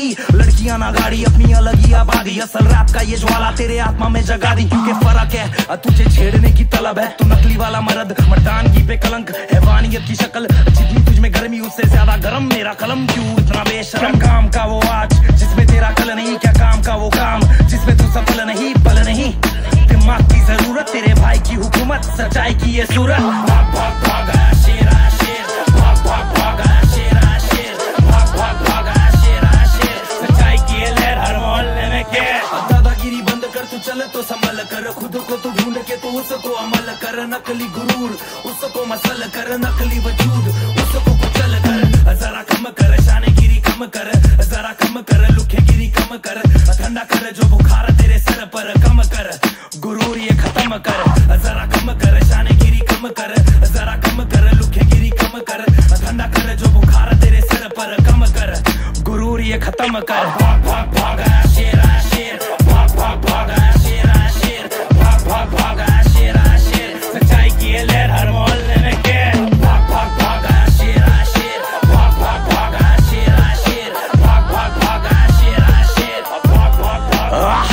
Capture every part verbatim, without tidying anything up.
दी, लड़कियां ना गाड़ी अपनी अलग ही आबादी। असल रात का ये ज्वाला तेरे आत्मा में जगा दी, क्योंकि फर्क है तुझे छेड़ने की तलब है। तू नकली वाला मर्द मर्दानगी पे कलंक, हैवानियत की शक्ल, जितनी तुझ में गर्मी उससे ज्यादा गर्म मेरा कलम। क्यों इतना बेशरम? काम का वो आज जिसमें तेरा कल नहीं, क्या काम का वो काम जिसमें तू सफल नहीं, बल नहीं। दिमाग की जरूरत, तेरे भाई की हुकूमत, सच्चाई की ये सूरत। भाग भाग भाग आया शेर आया शेर, भाग भाग भाग आया शेर आया शेर, भाग भाग भाग आया शेर आया शेर। सच्चाई की ये लहर हर मोहल्ले में के। दादागिरी बंद कर, तू चल तो संभल कर, खुद को तू ढूंढ के तो उसको अमल कर। नकली गुरूर उसको मसल कर, नकली वजूद उसको कुचल कर। जरा कम कर शानेगिरी कम कर, जरा कम कर लुखेगिरी कम कर। ठंडा कर जो बुखार तेरे सर पर, कम कर गुरूर ये खत्म कर। जरा कम कर शानेगिरी कम कर, जरा कम कर लुखेगिरी कम कर। ठंडा कर जो बुखार तेरे सर पर, कम कर गुरूर ये खत्म कर। भाग भाग भाग आया शेर आया शेर, भाग भाग भाग आया शेर आया शेर, भाग भाग भाग आया शेर आया शेर। सच्चाई की ये लहर हर मोहल्ले में के। भाग भाग भाग आया शेर आया शेर, भाग भाग भाग आया शेर आया शेर, भाग भाग भाग आया शेर आया शेर, भाग भाग भाग।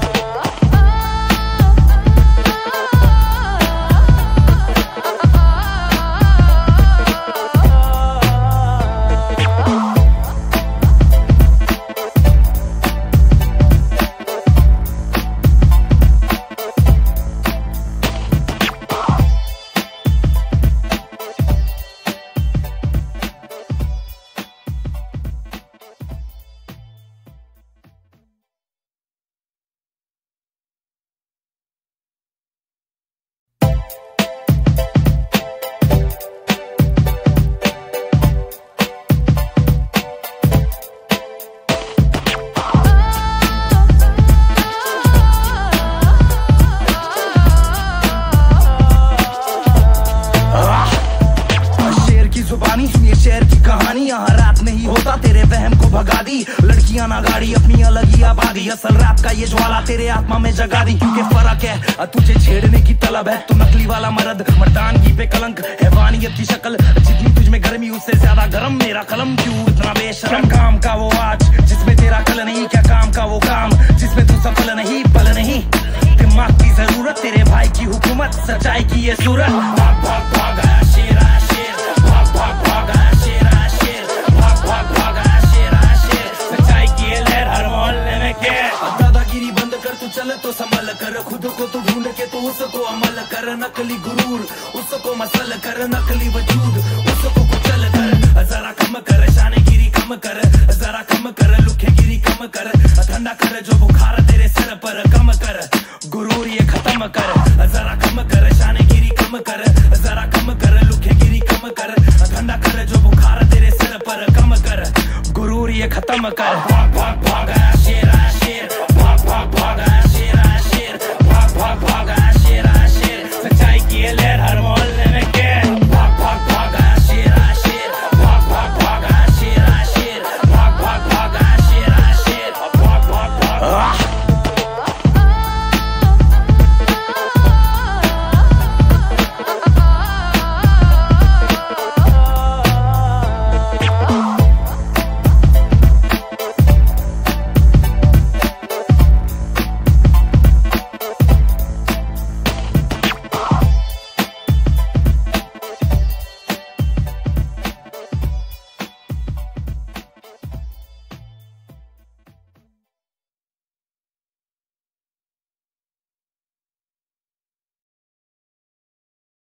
लड़कियां ना गाड़ी अपनी अलग ही आबादी। असल रात का ये ज्वाला तेरे आत्मा में जगा दी, क्योंकि फर्क है तुझे छेड़ने की तलब है। तू नकली वाला मर्द मर्दानगी पे कलंक, हैवानियत की शक्ल, जितनी तुझ में गर्मी उससे ज्यादा गर्म मेरा कलम। क्यों इतना बेशरम? काम का वो आज जिसमें तेरा कल नहीं, क्या काम का वो काम जिसमें तू सफल नहीं, बल नहीं। दिमाग की जरूरत, तेरे भाई की हुकूमत, सच्चाई की ये सूरत। भाग भाग भाग आया शेर आया शेर, भाग भाग भाग आया शेर आया शेर, भाग भाग भाग आया शेर आया शेर। सच्चाई की ये लहर हर मोहल्ले में के। दादागिरी बंद कर, तू चल तो संभल कर, खुद को तू ढूंढ के तो उसको अमल कर। नकली गुरूर उसको मसल कर, नकली वजूद उसको कुचल कर। जरा कम कर शानेगिरी कम कर, जरा कम कर लुखेगिरी कम कर। ठंडा कर जो बुखार तेरे सर पर, कम कर गुरूर ये खत्म कर। जरा कम कर शानेगिरी कम कर, जरा कम कर लुखेगिरी कम कर। ठंडा कर जो बुखार तेरे सर पर, कम कर गुरूर ये खत्म कर।